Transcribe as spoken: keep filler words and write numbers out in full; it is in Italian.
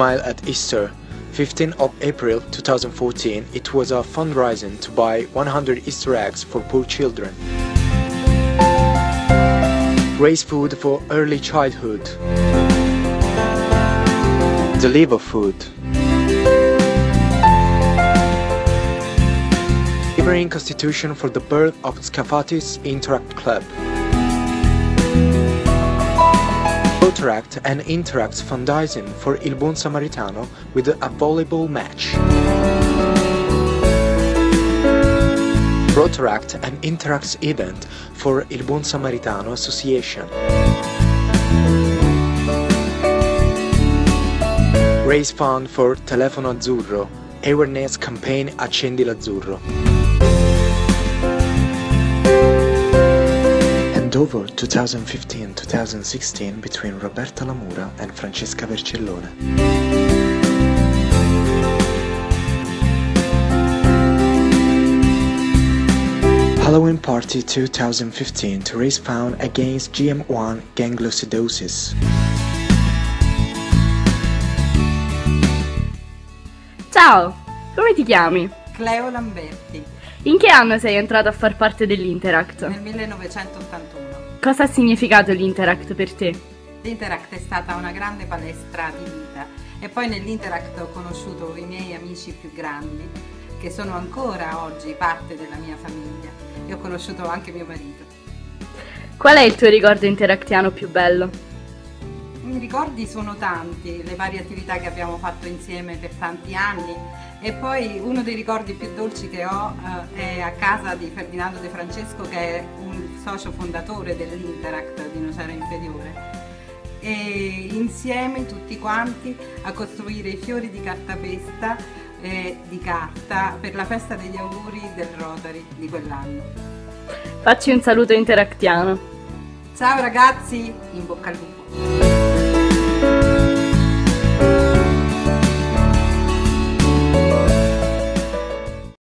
Smile at Easter. fifteenth of April two thousand fourteen, it was a fundraising to buy one hundred Easter eggs for poor children. Raise food for early childhood. Deliver food. Delivering constitution for the birth of Scafatis Interact Club. Rotaract and Interact fundraising for Il Buon Samaritano with a volleyball match. Rotaract and Interact event for Il Buon Samaritano Association. Raise fund for Telefono Azzurro, awareness campaign Accendi l'Azzurro. Handover twenty fifteen to twenty sixteen between Roberta Lamura and Francesca Vercellone. Halloween Party twenty fifteen to raise fund against G M one gangliosidosis. Ciao, come ti chiami? Cleo Lamberti. In che anno sei entrata a far parte dell'Interact? Nel millenovecentottantuno. Cosa ha significato l'Interact per te? L'Interact è stata una grande palestra di vita e poi nell'Interact ho conosciuto i miei amici più grandi che sono ancora oggi parte della mia famiglia e ho conosciuto anche mio marito. Qual è il tuo ricordo interactiano più bello? I ricordi sono tanti, le varie attività che abbiamo fatto insieme per tanti anni e poi uno dei ricordi più dolci che ho eh, è a casa di Ferdinando De Francesco, che è un socio fondatore dell'Interact di Nocera Inferiore, e insieme tutti quanti a costruire i fiori di cartapesta e di carta per la festa degli auguri del Rotary di quell'anno. Facci un saluto interactiano. Ciao ragazzi, in bocca al lupo!